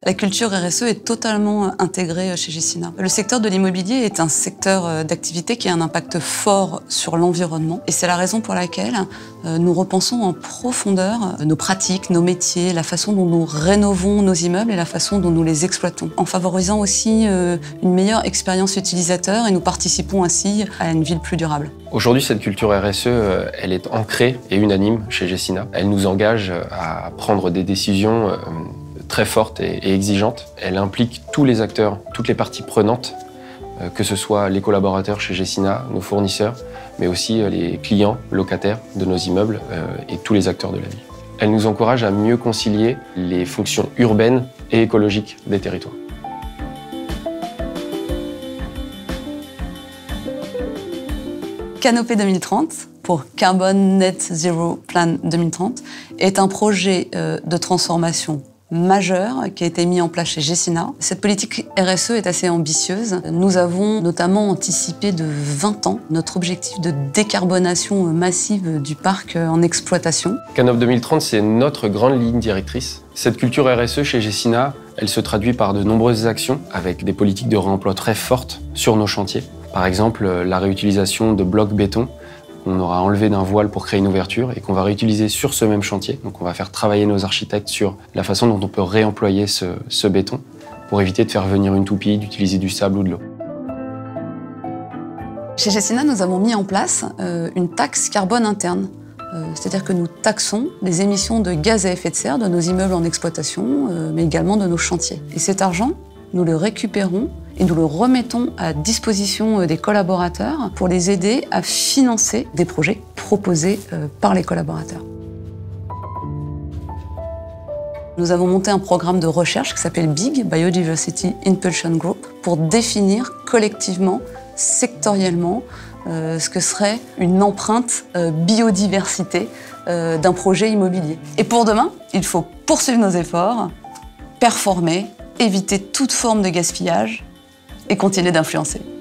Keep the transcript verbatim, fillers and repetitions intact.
La culture R S E est totalement intégrée chez Gecina. Le secteur de l'immobilier est un secteur d'activité qui a un impact fort sur l'environnement et c'est la raison pour laquelle nous repensons en profondeur nos pratiques, nos métiers, la façon dont nous rénovons nos immeubles et la façon dont nous les exploitons, en favorisant aussi une meilleure expérience utilisateur et nous participons ainsi à une ville plus durable. Aujourd'hui, cette culture R S E, elle est ancrée et unanime chez Gecina. Elle nous engage à prendre des décisions très forte et exigeante. Elle implique tous les acteurs, toutes les parties prenantes, que ce soit les collaborateurs chez Gecina, nos fournisseurs, mais aussi les clients, locataires de nos immeubles et tous les acteurs de la ville. Elle nous encourage à mieux concilier les fonctions urbaines et écologiques des territoires. Canopée deux mille trente, pour Carbon Net Zero Plan deux mille trente, est un projet de transformation majeur qui a été mis en place chez Gecina. Cette politique R S E est assez ambitieuse. Nous avons notamment anticipé de vingt ans notre objectif de décarbonation massive du parc en exploitation. Canop deux mille trente, c'est notre grande ligne directrice. Cette culture R S E chez Gecina, elle se traduit par de nombreuses actions avec des politiques de réemploi très fortes sur nos chantiers. Par exemple, la réutilisation de blocs béton qu'on aura enlevé d'un voile pour créer une ouverture et qu'on va réutiliser sur ce même chantier. Donc on va faire travailler nos architectes sur la façon dont on peut réemployer ce, ce béton pour éviter de faire venir une toupie, d'utiliser du sable ou de l'eau. Chez Gecina, nous avons mis en place euh, une taxe carbone interne. Euh, C'est-à-dire que nous taxons les émissions de gaz à effet de serre de nos immeubles en exploitation, euh, mais également de nos chantiers. Et cet argent, nous le récupérons et nous le remettons à disposition des collaborateurs pour les aider à financer des projets proposés par les collaborateurs. Nous avons monté un programme de recherche qui s'appelle BIG, Biodiversity Impulsion Group, pour définir collectivement, sectoriellement, euh, ce que serait une empreinte euh, biodiversité euh, d'un projet immobilier. Et pour demain, il faut poursuivre nos efforts, performer, éviter toute forme de gaspillage et continuer d'influencer.